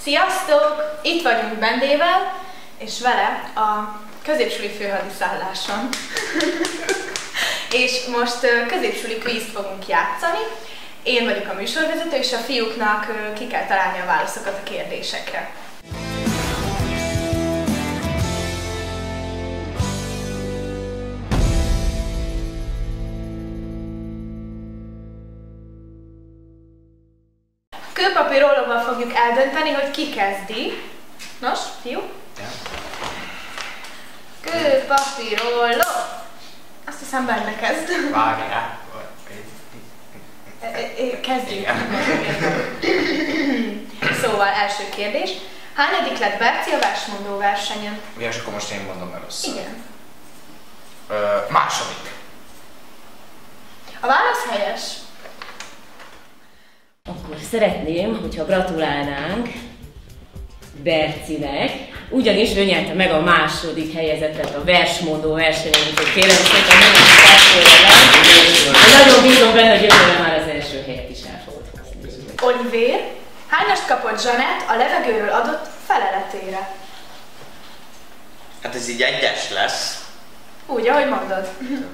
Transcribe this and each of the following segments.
Sziasztok! Itt vagyunk Bendével, és vele a középsuli főhadiszálláson. És most középsuli kvízt fogunk játszani. Én vagyok a műsorvezető, és a fiúknak ki kell találni a válaszokat a kérdésekre. Kőpapír-ollóval fogjuk eldönteni, hogy ki kezdi. Nos, fiú? Kőpapír-olló! Azt hiszem benne kezd. Várjál. Kezdjük. Szóval első kérdés. Hányadik lett Berci a versmondó versenyen? Ja, és akkor most én mondom el rosszul. Igen. Második. A válasz helyes. Akkor szeretném, hogyha gratulálnánk Bercinek, ugyanis ő nyerte meg a második helyezetet a versmondó versenyen, úgyhogy kérem szépen nagyon bízom benne, hogy jövőre már az első helyet is el fogod hozni. Olivér, hányast kapott Zsanett a levegőről adott feleletére? Hát ez így egyes lesz. Úgy, ahogy mondod.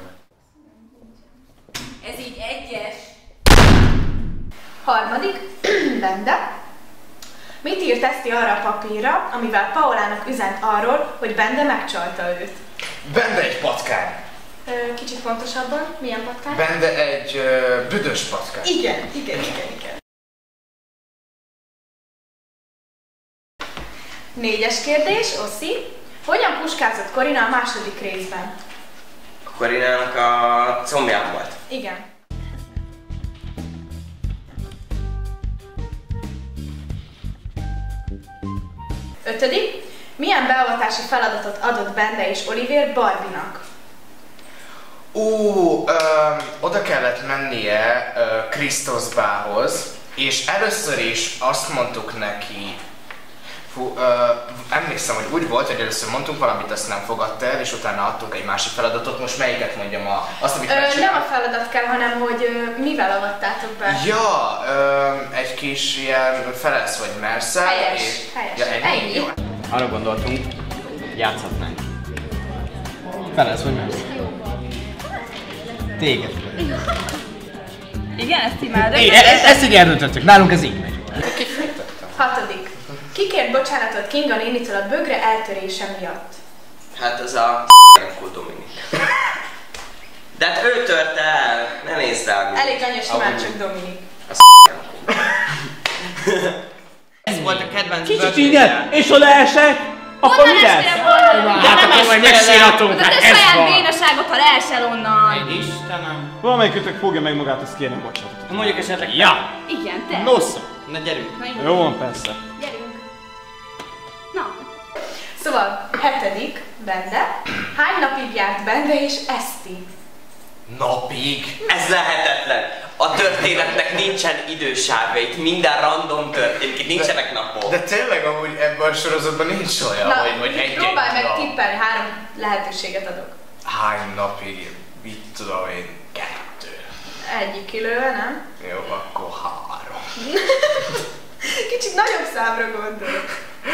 Ez így egyes. Harmadik, Bende. Mit írt Eszti arra a papírra, amivel Paolának üzent arról, hogy Bende megcsalta őt? Bende egy patkány. Kicsit pontosabban, milyen patkány? Bende egy büdös patkány. Igen. Négyes kérdés, Oszi. Hogyan puskázott Korina a második részben? Korinának a combján volt. Igen. Ötödik. Milyen beavatási feladatot adott Bende és Olivér Barbinak? Oda kellett mennie Krisztoszbához, és először is azt mondtuk neki, emlékszem, hogy úgy volt, hogy először mondtunk valamit, azt nem fogadta el, és utána adtunk egy másik feladatot. Most melyiket mondjam? Azt, amit nem a feladat kell, hanem hogy mivel avattátok be. Ja, egy kis ilyen felelsz vagy merszel. Helyes. Ja, ennyi? Jó. Arra gondoltunk, játszhatnánk. Felelsz vagy mersz? Téged. Igen, ezt imádom. Ezt így eldöntöttük, nálunk ez így megy. Hatodik. Ki kért bocsánatot Kinga nénitől a bögre eltörése miatt? Hát az a Dominik. De hát ő törte el, nem észrevem. Elég anyos, simán csak Dominik. Ez volt a kedvenc Kicsit igen, és ha leesek, akkor mi lesz? Hát akkor majd megsírhatunk, De hát te ez saját van. bénaságot, ha leesel onnan. Istenem. Valamelyikőtök fogja meg magát, azt kérem bocsánatot. Mondjuk esetleg... Ja! Igen, te. Nosza! Na gyerünk. Na, Jó van, persze. Gyerünk. Na. Szóval, hetedik, Bende. Hány napig járt Bende és Eszti? Napig? Ez lehetetlen. A történetnek nincsen idősávait, minden random történik, itt nincsenek napok. De tényleg amúgy ebben a sorozatban nincs olyan, Na, hogy egy próbálj meg nap. tippelni, 3 lehetőséget adok. Hány napig? Mit tudom én? 2. Egyik kilőve, nem? Jó, akkor 3. Kicsit nagyobb számra gondolok.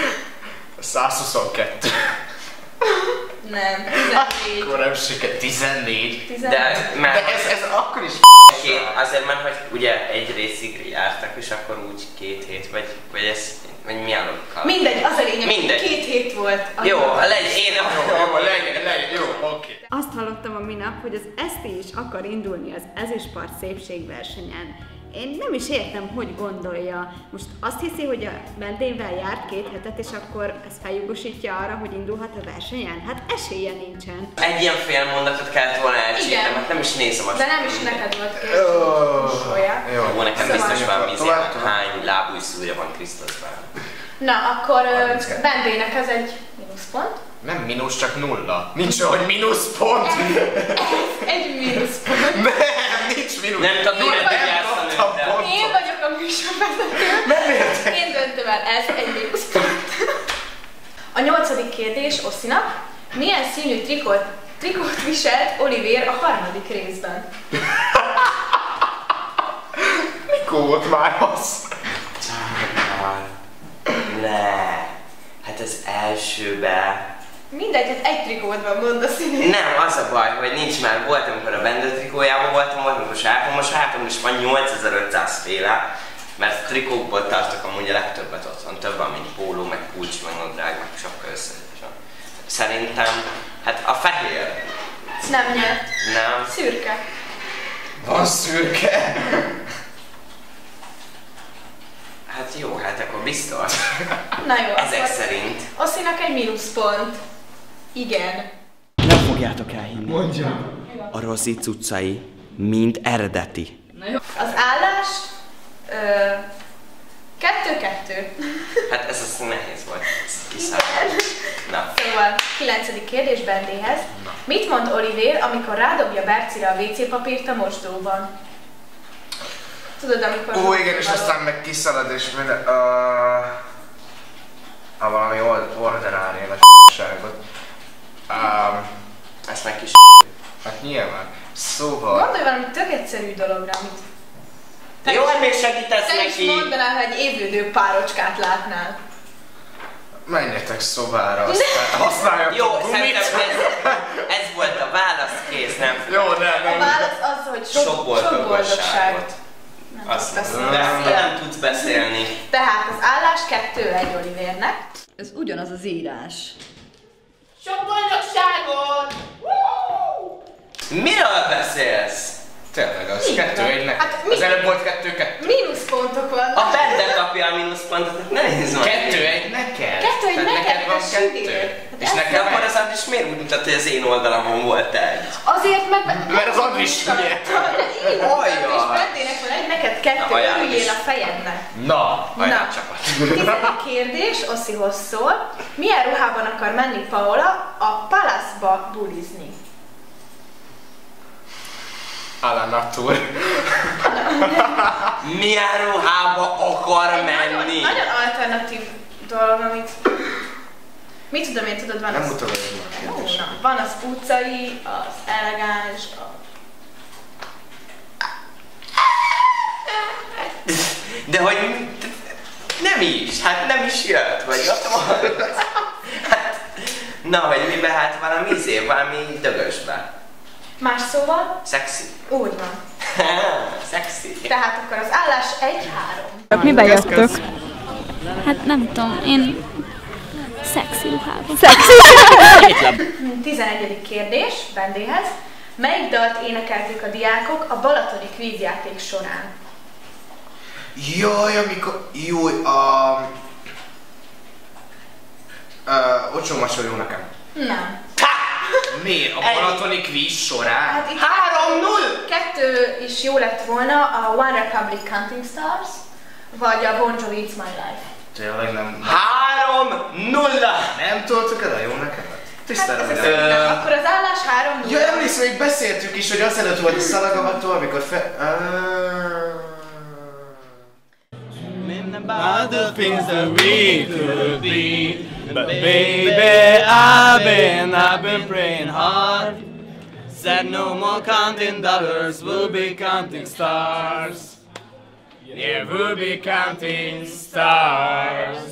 122. Nem, 14. Akkor nem sikerült. 14. De, mert De ez akkor is azért mert, hogy ugye egy részig jártak, és akkor úgy 2 hét, vagy ez, vagy milyen logika? Mindegy, az a lényeg, Mindegy. 2 hét volt. Jó, legyen, én legyen, jó, oké. Azt hallottam a minap, hogy az Eszti is akar indulni az ezüstpart szépségversenyen. Én nem is értem, hogy gondolja. Most azt hiszi, hogy a Bendével járt 2 hetet, és akkor ez feljogosítja arra, hogy indulhat a versenyen? Hát esélye nincsen. egy ilyen fél mondatot kellett volna elcsípnem, Igen. hát nem is nézem azt. De nem is neked volt kérdés. Jó, nekem Szóval- biztos van vízé, Tovább. hány lábújszúja van Krisztusban. Na, akkor 32. Bendének ez egy mínuszpont. Nem mínusz, csak 0. Nincs olyan, hogy mínuszpont. Egy mínuszpont. Nem, nincs mínusz. Nem tudom, mire Nem játszani. kaptam Én vagyok a műsorvezető. Nem értek. Én döntöm el, ez egy mínuszpont. A 8. kérdés Osszinak. Milyen színű trikót viselt Olivér a 3. részben? Mikor volt már az? Le. Hát az elsőbe... Mindegy, hát egy trikót van, mondd a színét. Nem, az a baj, hogy nincs már. Volt, amikor a Bendő trikójában voltam, volt, amikor sápon. Most sápon is van 8500 féle. Mert trikókból tartok amúgy a legtöbbet otthon. Több van, mint póló, meg kulcs, meg nadrág, meg sapka összesen. Szerintem, hát a fehér. Nem nyert. Nem. Szürke. Van szürke? Hát jó, hát akkor biztos. Na jó, Ezek akkor szerint. Osszinak egy mínuszpont. Igen. Nem fogjátok elhinni. Mondja. A Rozi cuccai mind eredeti. Az állás 2-2. Hát ez az nehéz volt. Kiszállni. Na. Szóval 9. kérdés Bendéhez. Mit mond Olivér, amikor rádobja Bercire a WC papírt a mosdóban? Tudod, amikor... Ó, igen, és aztán meg kiszalad, és minden... valami orderálni a s***ságot. Ezt meg kis Hát nyilván. Szóval... Gondolj valami tök egyszerű dologra, amit... Jó, hogy még segítesz te neki. is mondanál, ha egy évődő párocskát látnál. Menjetek szobára, aztán használjatok Jó, gumit. szerintem ez volt a válasz, kész, nem. Jó, nem. A válasz az, hogy sok boldogságot. Azt beszélni. de nem tudsz beszélni. Tehát az állás 2-1 Olivérnek. Ez ugyanaz az írás. Sok boldogságot! Miről beszélsz? Tényleg, az Igen. 2-1 Hát Az előbb volt 2-2. Mínuszpontok vannak. A Bende kapja a mínuszpontot, nehéz van. 2-1 neked? 2-1 Tehát neked, van te 2. sügél. És Hát De nekem akkor egy. az Andris miért úgy mutat, hogy az én oldalamon volt egy? Azért, mert... Mert az Andris hülye. És Bendének van egy, neked 2, Ajánlás. örüljél a fejednek. Na, Na, ajánl csapat. 10. kérdés, Osszihoz szól. Milyen ruhában akar menni Paola a Palace-ba bulizni? Alan Natur. Milyen ruhába akar Egy menni? nagyon alternatív dolog, amit... Mit tudom én, tudod, van Nem az... mutogatod a Ó, kérdésre. na, van az utcai, az elegáns, De hogy nem is, hát nem is jött, vagy ott van. Hát, na, hogy mibe, hát valami dögösbe. Más szóval, Szexi. úgy van. Szexi. Tehát akkor az állás 1-3. Miben jöttök? Hát nem tudom, én szexi ruhában. 11. kérdés Bendéhez. Melyik dalt énekelték a diákok a balatoni kvízjáték során? Jaj, amikor... Júj, Ocsó jó nekem. Nem. Miért? A balatoni kvíz során? Hát itt 3-0! 2 is jó lett volna, a One Republic Counting Stars, vagy a Bon Jovi It's My Life. Tényleg nem... 3-0! Nem tudtuk el a jó nekemet? Tisztelem, Hát ez hogy az nem. Akkor az állás 3-0. Ja, emlékszem, még beszéltük is, hogy azelőtt volt a szalagavató, amikor About the things that we could be, but baby, I've been praying hard. Said no more counting dollars, we'll be counting stars. Yeah, we'll be counting stars.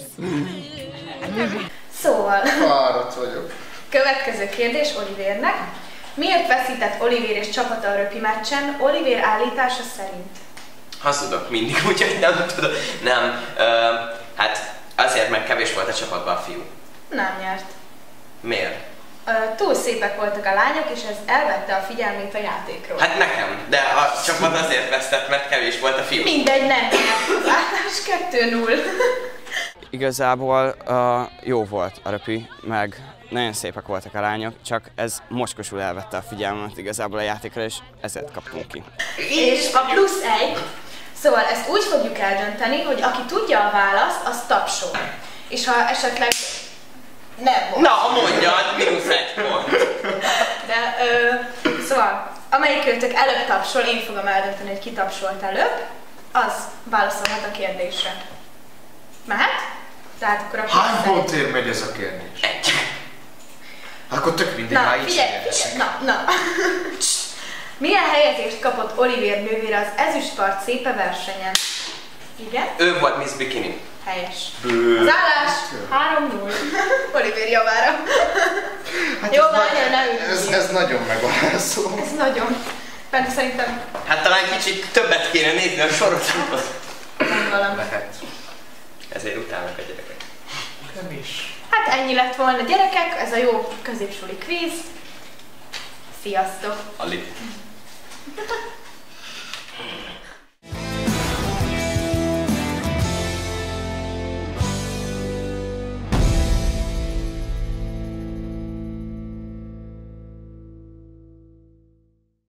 Szóval, Fáradt vagyok. következő kérdés Olivérnek. Miért veszített Olivér és csapata a röpi meccsen Olivér állítása szerint? Hazudok mindig, úgyhogy nem tudom. Nem, hát azért, mert kevés volt a csapatban a fiú. Nem nyert. Miért? Túl szépek voltak a lányok, és ez elvette a figyelmét a játékról. Hát nekem, de a csapat azért vesztett, mert kevés volt a fiú. Mindegy, nem nyert. Az állás 2-0. Igazából jó volt a röpi, meg nagyon szépek voltak a lányok, csak ez mocskosul elvette a figyelmet igazából a játékra, és ezért kaptunk ki. És a plusz 1. Szóval ezt úgy fogjuk eldönteni, hogy aki tudja a választ, az tapsol. És ha esetleg nem volt. Na, mondjad, -1 pont. De, szóval, amelyikőtök előbb tapsol, én fogom eldönteni, hogy ki tapsolt előbb, az válaszolhat a kérdésre. Mehet? Tehát akkor a Hány plusz 1. pontért megy ez a kérdés? 1. Akkor tök mindig, Na, ha így figyelj, csinálsz. na. Milyen helyezést kapott Olivér nővére az ezüstpart szépe versenyen? Igen? Ő volt Miss Bikini. Helyes. Bő. Az állás 3-0. Olivér javára. Hát Jó, már ne ez nagyon megalázó. Ez nagyon. Bent szerintem Hát talán kicsit többet kéne nézni a sorozatot. nem valami. Lehet. Ezért utálnak a gyerekek. Nem is. Hát ennyi lett volna, gyerekek, ez a jó középsuli kvíz. Sziasztok! Alig.